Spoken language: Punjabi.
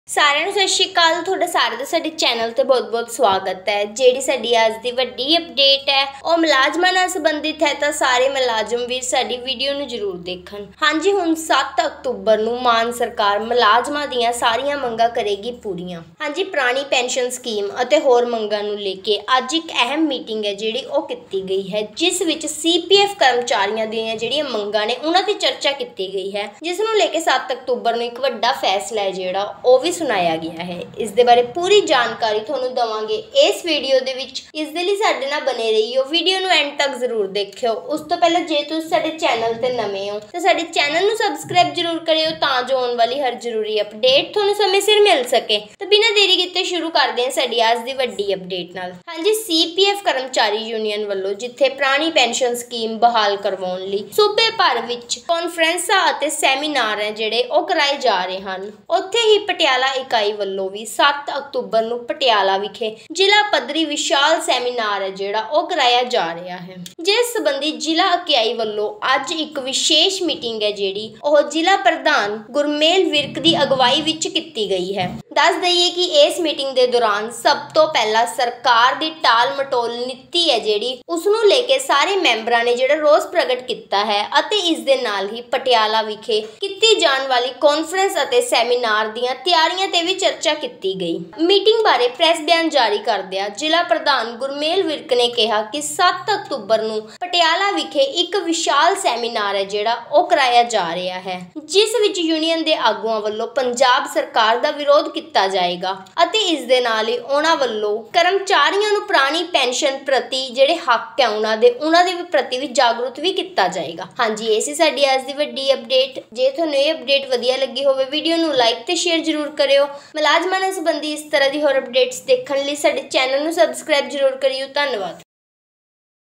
सारिਆਂ ਨੂੰ सत श्री अकाल। ਤੁਹਾਡਾ ਸਾਰੇ ਦਾ ਸਾਡੇ ਚੈਨਲ ਤੇ ਬਹੁਤ-ਬਹੁਤ ਸਵਾਗਤ ਹੈ। ਜਿਹੜੀ ਸਾਡੀ ਅੱਜ ਦੀ ਵੱਡੀ ਅਪਡੇਟ ਹੈ ਉਹ ਮੁਲਾਜ਼ਮਾਂ ਨਾਲ ਸੰਬੰਧਿਤ ਹੈ, ਤਾਂ ਸਾਰੇ ਮੁਲਾਜ਼ਮ ਵੀ ਸਾਡੀ ਵੀਡੀਓ ਨੂੰ ਜ਼ਰੂਰ ਦੇਖਣ। ਹਾਂਜੀ, ਹੁਣ 7 ਅਕਤੂਬਰ ਨੂੰ ਮਾਨ ਸਰਕਾਰ ਮੁਲਾਜ਼ਮਾਂ ਦੀਆਂ ਸਾਰੀਆਂ ਮੰਗਾਂ ਕਰੇਗੀ ਪੂਰੀਆਂ। ਹਾਂਜੀ, ਪੁਰਾਣੀ ਪੈਨਸ਼ਨ ਸਕੀਮ ਅਤੇ ਹੋਰ ਮੰਗਾਂ ਨੂੰ ਲੈ ਕੇ ਅੱਜ ਇੱਕ ਅਹਿਮ ਮੀਟਿੰਗ ਹੈ ਜਿਹੜੀ ਉਹ ਕੀਤੀ ਗਈ ਹੈ, ਜਿਸ ਵਿੱਚ CPF ਕਰਮਚਾਰੀਆਂ ਦੀਆਂ ਜਿਹੜੀਆਂ ਮੰਗਾਂ ਨੇ ਉਹਨਾਂ ਤੇ ਚਰਚਾ ਕੀਤੀ गई है, जिस ਨੂੰ ਲੈ ਕੇ 7 ਅਕਤੂਬਰ ਨੂੰ ਇੱਕ ਵੱਡਾ ਫੈਸਲਾ ਹੈ ਜਿਹੜਾ ਉਹ ਵੀ सुनाया गया है। इस दे बारे पूरी जानकारी ਤੁਹਾਨੂੰ ਦਵਾਂਗੇ इस वीडियो ਦੇ ਵਿੱਚ। ਇਸ ਦੇ ਲਈ ਸਾਡੇ ਨਾਲ ਬਨੇ ਰਹੀਓ, ਵੀਡੀਓ ਨੂੰ ਐਂਡ ਤੱਕ ਜ਼ਰੂਰ ਦੇਖਿਓ। ਉਸ ਤੋਂ ਪਹਿਲਾਂ ਜੇ ਤੁਸੀਂ ਸਾਡੇ ਚੈਨਲ ਤੇ ਨਵੇਂ ਹੋ ਤਾਂ ਸਾਡੇ ਚੈਨਲ ਨੂੰ ਸਬਸਕ੍ਰਾਈਬ ਜ਼ਰੂਰ ਕਰਿਓ ਤਾਂ ਜੋ ਆਉਣ ਵਾਲੀ ਹਰ ਜ਼ਰੂਰੀ ਅਪਡੇਟ ਤੁਹਾਨੂੰ ਸਮੇਂ ਸਿਰ ਮਿਲ ਸਕੇ। ਤਾਂ ਬਿਨਾਂ ਦੇਰੀ ਕੀਤੇ ਸ਼ੁਰੂ ਕਰਦੇ ਹਾਂ ਸਾਡੀ ਅੱਜ ਦੀ ਵੱਡੀ ਅਪਡੇਟ ਨਾਲ। ਹਾਂਜੀ, CPF ਕਰਮਚਾਰੀ ਯੂਨੀਅਨ ਵੱਲੋਂ ਜਿੱਥੇ ਪੁਰਾਣੀ ਪੈਨਸ਼ਨ ਸਕੀਮ ਬਹਾਲ ਕਰਵਾਉਣ ਲਈ ਸੂਬੇ ਭਰ ਵਿੱਚ ਕਾਨਫਰੰਸਾਂ ਅਤੇ ਸੈਮੀਨਾਰ ਹੈ ਜਿਹੜੇ ਉਹ ਕਰਾਏ ਜਾ ਰਹੇ ਹਨ, ਉੱਥੇ ਹੀ ਪਟਿਆਲਾ ਇਕਾਈ ਵੱਲੋਂ ਵੀ 7 ਅਕਤੂਬਰ ਨੂੰ ਪਟਿਆਲਾ ਵਿਖੇ ਜ਼ਿਲ੍ਹਾ ਪੱਧਰੀ ਵਿਸ਼ਾਲ ਸੈਮੀਨਾਰ ਹੈ ਜਿਹੜਾ ਉਹ ਕਰਾਇਆ ਜਾ ਰਿਹਾ ਹੈ, ਜਿਸ ਸੰਬੰਧੀ ਜ਼ਿਲ੍ਹਾ ਇਕਾਈ ਵੱਲੋਂ ਅੱਜ ਇੱਕ ਵਿਸ਼ੇਸ਼ ਮੀਟਿੰਗ ਹੈ ਜਿਹੜੀ ਉਹ ਜ਼ਿਲ੍ਹਾ ਪ੍ਰਧਾਨ ਗੁਰਮੇਲ ਵਿਰਕ ਦੀ ਅਗਵਾਈ ਵਿੱਚ ਕੀਤੀ ਗਈ ਹੈ। ਦੱਸ ਦਈਏ ਕਿ ਇਸ ਮੀਟਿੰਗ ਦੇ ਦੌਰਾਨ ਸਭ ਤੋਂ ਪਹਿਲਾਂ ਸਰਕਾਰ ਦੀ ਟਾਲ ਮਟੋਲ ਨੀਤੀ ਹੈ ਜਿਹੜੀ ਉਸ ਨੂੰ ਲੈ ਕੇ ਸਾਰੇ ਮੈਂਬਰਾਂ ਨੇ ਜਿਹੜਾ ਰੋਸ ਪ੍ਰਗਟ ਕੀਤਾ ਹੈ ਅਤੇ ਇਸ ਦੇ ਨਾਲ ਹੀ ਪਟਿਆਲਾ ਵਿਖੇ ਕੀਤੀ ਜਾਣ ਵਾਲੀ ਕਾਨਫਰੰਸ ਅਤੇ ਸੈਮੀਨਾਰ ਦੀਆਂ ਤਿਆਰੀਆਂ ਤੇ ਵੀ ਚਰਚਾ ਕੀਤੀ ਗਈ। ਮੀਟਿੰਗ ਬਾਰੇ ਪ੍ਰੈਸ ਬਿਆਨ ਜਾਰੀ ਕਰਦਿਆਂ ਜ਼ਿਲ੍ਹਾ ਪ੍ਰਧਾਨ ਗੁਰਮੇਲ ਵਿਰਕ ਨੇ ਕਿਹਾ ਕਿ 7 ਅਕਤੂਬਰ ਨੂੰ ਪਟਿਆਲਾ ਵਿਖੇ ਇੱਕ ਵਿਸ਼ਾਲ ਸੈਮੀਨਾਰ ਹੈ ਜਿਹੜਾ ਉਹ ਕਰਾਇਆ ਜਾ ਰਿਹਾ ਹੈ, ਜਿਸ ਵਿੱਚ ਯੂਨੀਅਨ ਦੇ ਆਗੂਆਂ ਵੱਲੋਂ ਪੰਜਾਬ ਸਰਕਾਰ ਦਾ ਵਿਰੋਧ ਕੀਤਾ ਜਾਏਗਾ ਅਤੇ ਇਸ ਦੇ ਨਾਲ ਹੀ ਉਹਨਾਂ ਵੱਲੋਂ ਕਰਮਚਾਰੀਆਂ ਨੂੰ ਪੁਰਾਣੀ ਪੈਨਸ਼ਨ ਪ੍ਰਤੀ ਜਿਹੜੇ ਹੱਕ ਹੈ ਉਹਨਾਂ ਦੇ ਪ੍ਰਤੀ ਵੀ ਜਾਗਰੂਕ ਵੀ ਕੀਤਾ ਜਾਏਗਾ। ਹਾਂਜੀ, ਇਹ ਸੀ ਸਾਡੀ ਅੱਜ ਦੀ ਵੱਡੀ ਅਪਡੇਟ। ਜੇ ਤੁਹਾਨੂੰ ਇਹ ਅਪਡੇਟ ਵਧੀਆ ਲੱਗੀ ਹੋਵੇ ਵੀਡੀਓ ਨੂੰ ਲਾਈਕ ਤੇ ਸ਼ੇਅਰ ਜ਼ਰੂਰ ਕਰਿਓ। ਮੁਲਾਜ਼ਮਾਂ ਨਾਲ ਸੰਬੰਧੀ ਇਸ ਤਰ੍ਹਾਂ ਦੀ ਹੋਰ ਅਪਡੇਟਸ ਦੇਖਣ ਲਈ ਸਾਡੇ ਚੈਨਲ ਨੂੰ ਸਬਸਕ੍ਰਾਈਬ ਜ਼ਰੂਰ ਕਰਿਓ। ਧੰਨਵਾਦ।